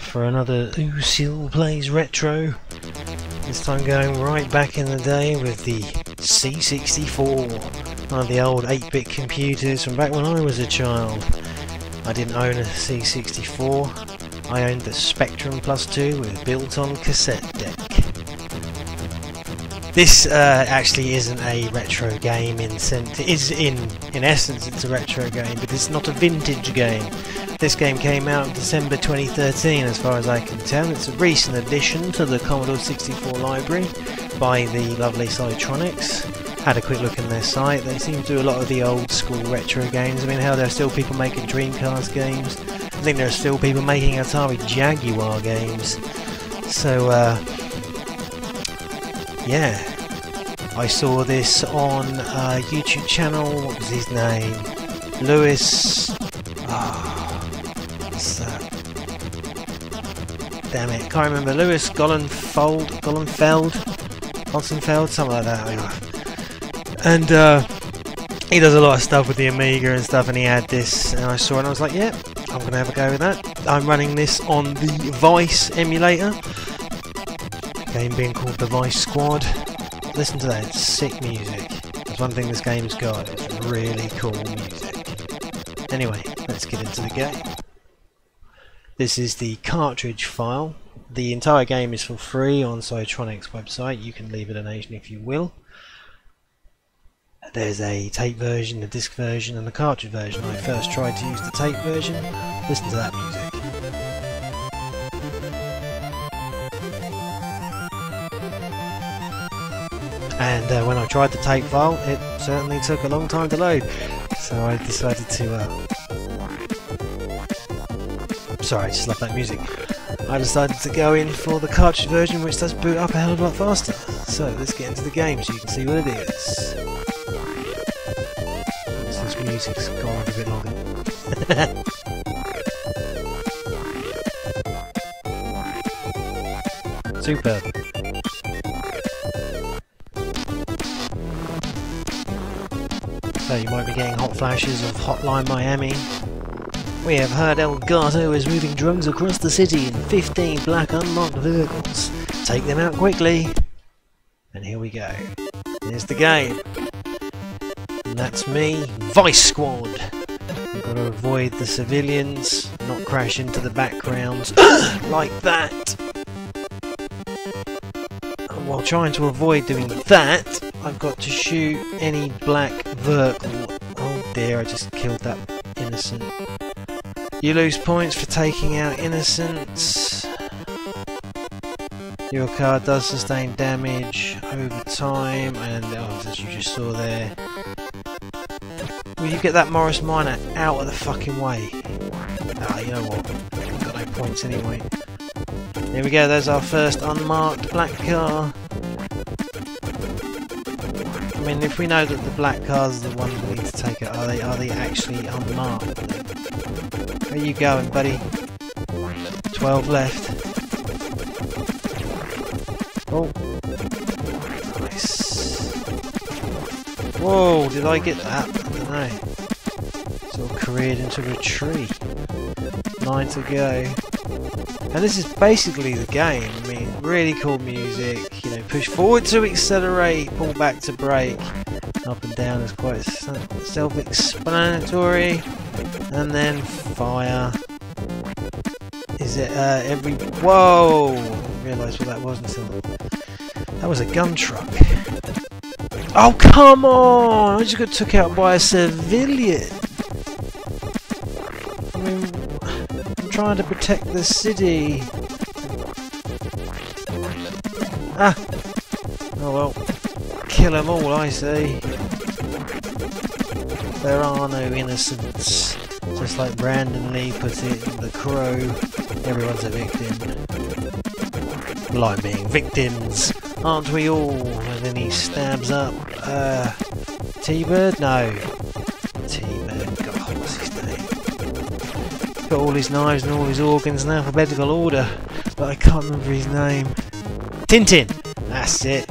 off for another Ucial Plays Retro. This time going right back in the day with the C64. One of the old 8-bit computers from back when I was a child. I didn't own a C64. I owned the Spectrum Plus 2 with built-on cassette deck. This actually isn't a retro game in essence it's a retro game, but it's not a vintage game. This game came out in December 2013 as far as I can tell. It's a recent addition to the Commodore 64 library by the lovely Cyber-Rainforce. Had a quick look in their site. They seem to do a lot of the old school retro games. I mean, hell, there are still people making Dreamcast games. I think there are still people making Atari Jaguar games. So yeah, I saw this on a YouTube channel. What was his name? Lewis. What's that? Damn it, can't remember. Lewis Gollenfeld, something like that. And he does a lot of stuff with the Amiga and stuff. And he had this, and I saw it, and I was like, yeah, I'm gonna have a go with that. I'm running this on the Vice emulator. Game being called the Vice Squad. Listen to that, it's sick music. That's one thing this game's got, it's really cool music. Anyway, let's get into the game. This is the cartridge file. The entire game is for free on Cyber-Rainforce's website. You can leave a donation if you will. There's a tape version, a disc version and the cartridge version. I first tried to use the tape version. Listen to that music. And when I tried the tape file, it certainly took a long time to load. So I decided to... sorry, I just love that music. I decided to go in for the cartridge version, which does boot up a hell of a lot faster. So let's get into the game so you can see what it is. This music's gone on a bit longer. Superb. So you might be getting hot flashes of Hotline Miami. We have heard El Gato is moving drugs across the city in 15 black unmarked vehicles. Take them out quickly. And here we go. Here's the game. And that's me, Vice Squad. We've got to avoid the civilians, not crash into the backgrounds like that. And while trying to avoid doing that, I've got to shoot any black vehicle. Oh dear, I just killed that innocent. You lose points for taking out innocents. Your car does sustain damage over time, and as you just saw there, will you get that Morris Minor out of the fucking way? Ah, you know what? I've got no points anyway. Here we go. There's our first unmarked black car. I mean, if we know that the black cars are the ones we need to take out, are they actually unmarked? Where you going, buddy? 12 left. Oh, nice. Whoa, did I get that? I don't know. Sort of careered into a tree. 9 to go. And this is basically the game. I mean, really cool music. You know, push forward to accelerate, pull back to brake. Up and down is quite self-explanatory. And then fire. Is it every... Whoa! I didn't realise what that was until... That was a gun truck. Oh, come on! I just got took out by a civilian. I mean... I'm trying to protect the city. Ah! Oh well. Kill them all, I say. There are no innocents. Just like Brandon Lee put it in The Crow, everyone's a victim. Like being victims, aren't we all? And then he stabs up T-Bird? No. T-Bird, God, what's his name? Got all his knives and all his organs in alphabetical order, but I can't remember his name. Tintin! That's it.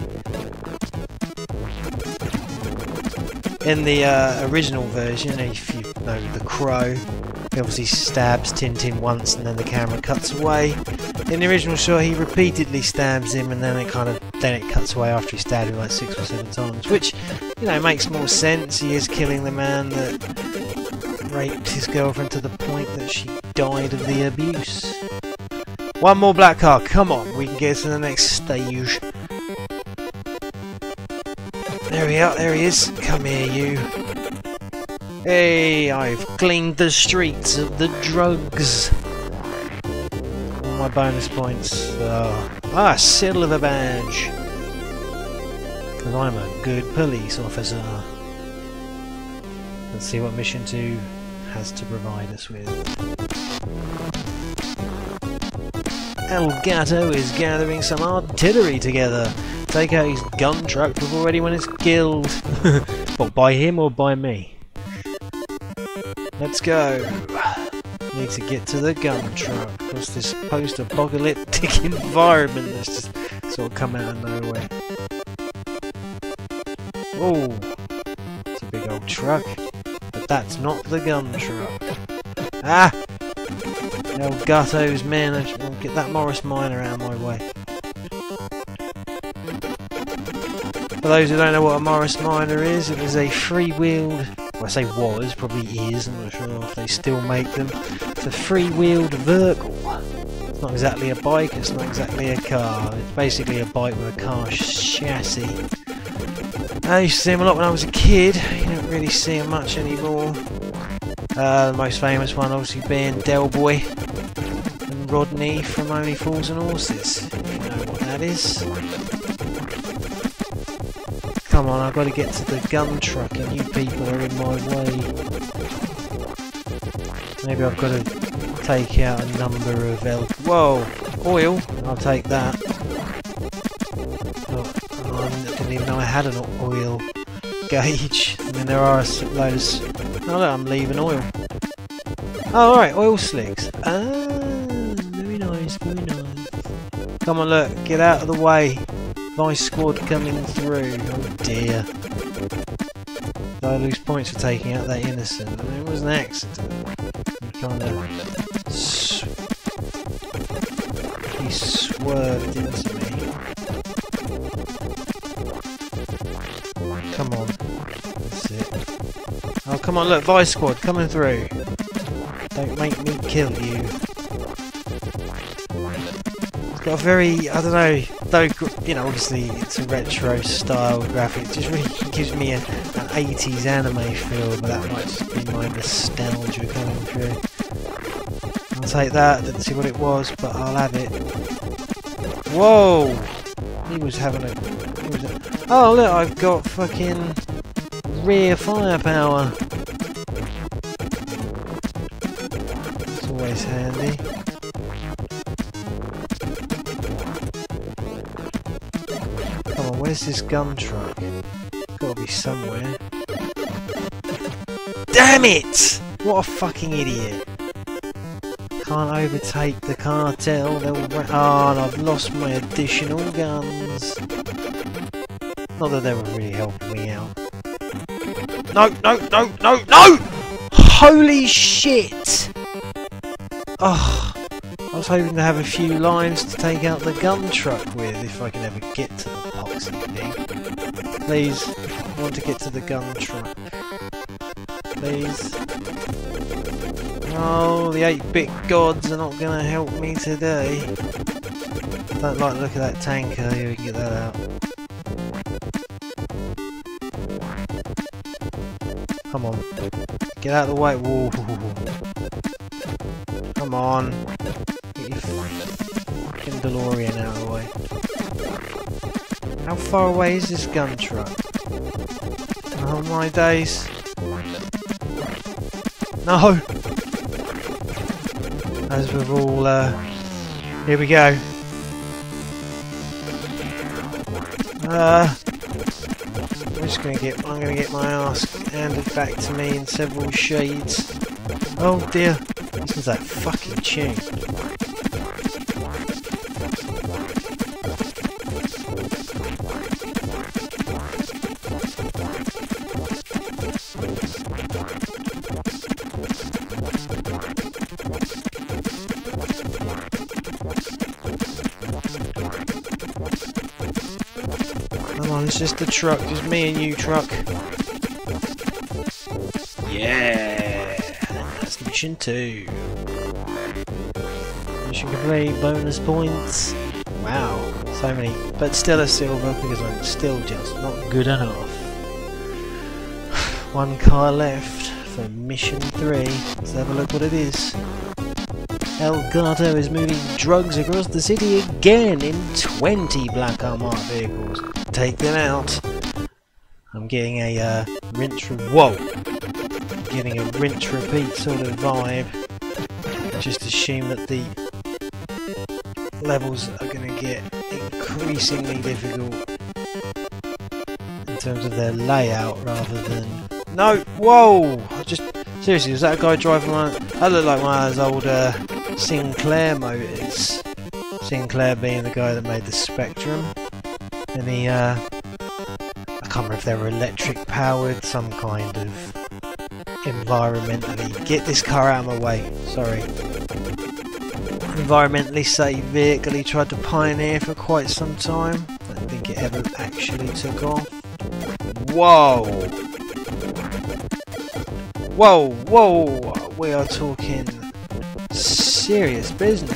In the original version, if you know The Crow, He obviously stabs Tintin once and then the camera cuts away. In the original shot he repeatedly stabs him and then it cuts away after he stabbed him like 6 or 7 times, which, you know, makes more sense. He is killing the man that raped his girlfriend to the point that she died of the abuse. One more black car, come on, we can get to the next stage. There we are, there he is. Come here, you. Hey, I've cleaned the streets of the drugs. All my bonus points. Silver badge. Because I'm a good police officer. Let's see what mission 2 has to provide us with. El Gato is gathering some artillery together. Take out his gun truck before anyone is killed. What, by him or by me? Let's go. Need to get to the gun truck. What's this post-apocalyptic environment that's just sort of come out of nowhere? Oh, it's a big old truck. But that's not the gun truck. Ah! El Gato's men. I'll get that Morris Minor out of my way. For those who don't know what a Morris Minor is, it was a free-wheeled, well I say was, probably is, I'm not sure if they still make them. It's a free-wheeled vehicle. It's not exactly a bike, it's not exactly a car. It's basically a bike with a car chassis. I used to see them a lot when I was a kid. You don't really see them much anymore. The most famous one obviously being Del Boy and Rodney from Only Fools and Horses, if you know what that is. Come on, I've got to get to the gun truck and you people are in my way. Maybe I've got to take out a number of Whoa! Oil! I'll take that. Oh, I didn't even know I had an oil gauge. I mean, there are a load of... Oh look, I'm leaving oil. Oh, alright, oil slicks. Ah, very nice, very nice. Come on, look, get out of the way. Vice squad coming through. Oh dear. Did I lose points for taking out that innocent? I mean, it was an accident. He kind of... he swerved into me. Come on. That's it. Oh, come on, look, Vice squad coming through. Don't make me kill you. Got a very, I don't know, though, you know, obviously it's a retro style graphic, it just really gives me an 80s anime feel, but that might just be my nostalgia coming through. I'll take that, didn't see what it was, but I'll have it. Whoa! He was having a... Oh look, I've got fucking rear firepower. It's always handy. Where's this gun truck? It's gotta be somewhere. Damn it! What a fucking idiot. Can't overtake the cartel. They'll oh, and I've lost my additional guns. Not that they were really helping me out. No, no, no, no, no! Holy shit! Oh. I was hoping to have a few lines to take out the gun truck with, if I can ever get to the poxy thing. Please, I want to get to the gun truck. Please. Oh, the 8-bit gods are not going to help me today. Don't like the look of that tanker, here we can get that out. Come on. Get out of the way. Whoa. Come on. Get your fucking DeLorean out of the way. How far away is this gun truck? Oh my days. No! As we've all, here we go. I'm gonna get my ass handed back to me in several shades. Oh dear. This is that fucking tune. Come on, it's just the truck, just me and you, truck. Yeah, that's mission 2. Mission complete, bonus points. Wow, so many, but still a silver because I'm still just not good enough. 1 car left for mission 3. Let's have a look what it is. El Gato is moving drugs across the city again in 20 black unmarked vehicles. Take them out. I'm getting a rinse repeat sort of vibe. Just assume that the levels are going to get increasingly difficult in terms of their layout rather than... No! Whoa! Seriously, was that a guy driving one? That looked like one of those old Sinclair motors. Sinclair being the guy that made the Spectrum. And he, I can't remember if they were electric powered, some kind of environmentally... Get this car out of my way, sorry. Environmentally safe vehicle he tried to pioneer for quite some time. I don't think it ever actually took off. Whoa! Whoa, whoa! We are talking serious business.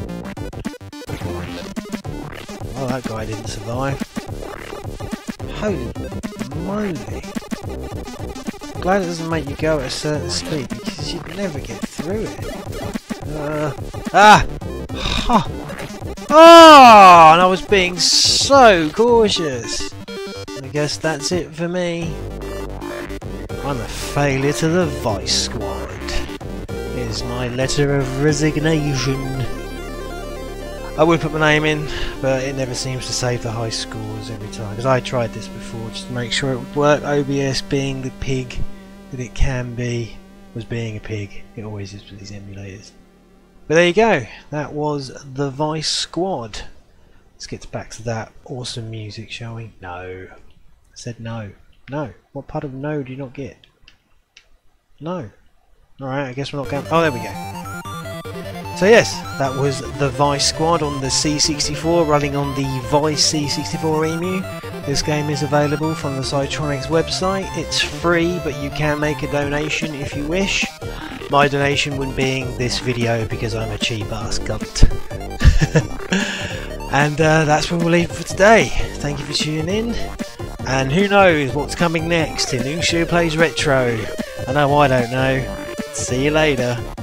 Well, that guy didn't survive. Holy moly! I'm glad it doesn't make you go at a certain speed because you'd never get through it. Oh! And I was being so cautious. I guess that's it for me. I'm a failure to the Vice Squad. Here's my letter of resignation. I would put my name in, but it never seems to save the high scores every time. Because I tried this before just to make sure it would work. OBS being the pig that it can be, was being a pig. It always is with these emulators. But there you go. That was the Vice Squad. Let's get back to that awesome music, shall we? No. I said no. No. What part of no do you not get? No. Alright, I guess we're not going... Oh, there we go. So yes, that was the Vice Squad on the C64, running on the Vice C64 EMU. This game is available from the Cytronics website. It's free, but you can make a donation if you wish. My donation wouldn't being this video because I'm a cheap ass cunt. And that's where we'll leave it for today. Thank you for tuning in. And who knows what's coming next in Ucial Plays Retro. I know I don't know. See you later.